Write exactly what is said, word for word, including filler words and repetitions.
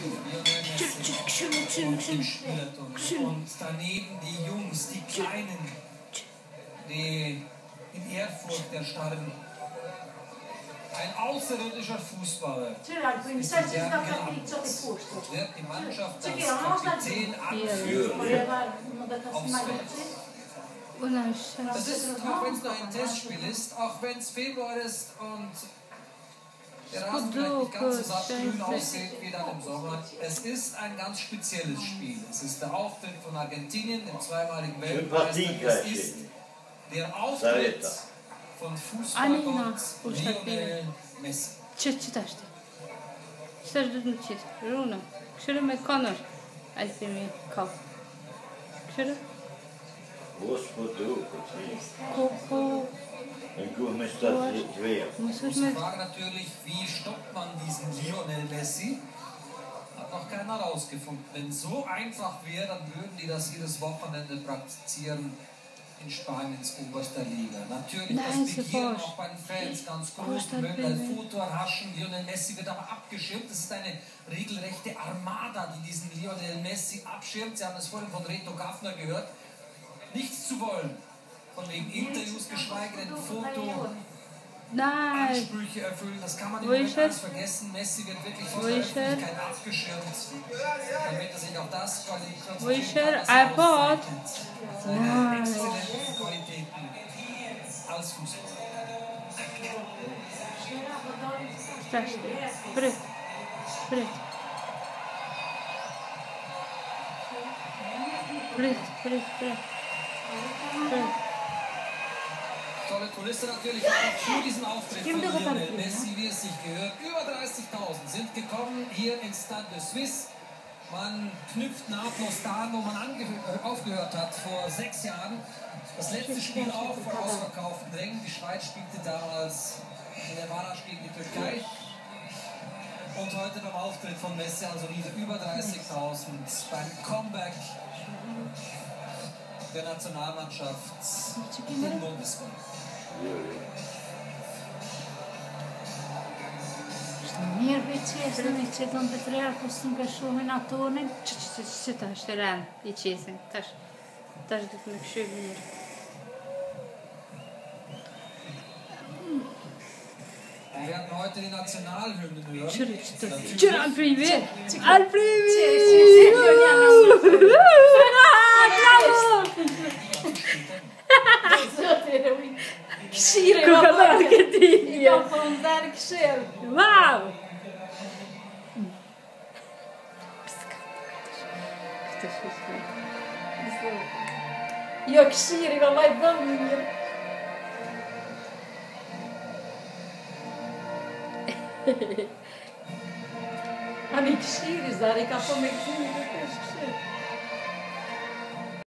Und daneben die Jungs, die Kleinen, die in Ehrfurcht erstarren. Ein außerirdischer Fußballer. Wird die Mannschaft als Kapitän anführen aufs Feld. Das ist, auch wenn es nur ein Testspiel ist, auch wenn es Februar ist und der Rasen vielleicht nicht ganz so sattgrün aussieht wie dann im Sommer. Es ist ein ganz spezielles Spiel. Es ist der Auftritt von Argentinien, dem zweimaligen Weltmeister. Es ist der Auftritt von Fußballgott Lionel Messi. Ce citește? Citește nu citi. Rună. Kșură me Conor. Alprimi cap. Kșură? Gospodu, Coco. muss Die Frage natürlich, wie stoppt man diesen Lionel Messi? Hat noch keiner rausgefunden. Wenn es so einfach wäre, dann würden die das jedes Wochenende praktizieren in Spaniens oberster Liga. Natürlich, das Begehren auch bei den Fans ganz groß. Mögen ein Foto erhaschen. Lionel Messi wird aber abgeschirmt. Das ist eine regelrechte Armada, die diesen Lionel Messi abschirmt. Sie haben es vorhin von Reto Gaffner gehört. Nichts zu wollen. Von wegen Interviews, geschweige denn Foto, Ansprüche erfüllen, das kann man im Moment alles vergessen. Messi wird wirklich von der Öffentlichkeit abgeschirmt, damit er sich auf das konzentrieren kann, was seine exzellenten Qualitäten als Fußballer. Brut, brut. Brut, brut, brut. Brut. Tolle Kulisse natürlich auch für diesen Auftritt von Lionel Messi, wie es sich gehört. Über dreißigtausend sind gekommen hier ins Stade de Suisse. Man knüpft nahtlos da, wo man aufgehört hat vor sechs Jahren. Das letzte Spiel auch vor ausverkauften Rängen. Die Schweiz spielte damals in der Barrage gegen die Türkei. Und heute beim Auftritt von Messi, also wieder über dreißigtausend beim Comeback der Nationalmannschaft im Bundesliga. Mir biçes në që do të treja ku s'u ngashohen atonin. Që tash të ran i qesin. Tash tash do të më kshoj mirë. Wir werden heute die Nationalhymne hören. Çur Alprimi. Alprimi. Këshire Kuka në Argentinë. Do po ndar këshir. Wow. Jo këshiri vallaj dëm mirë. Ani këshiri zari ka po me këtimi të kesh këshir.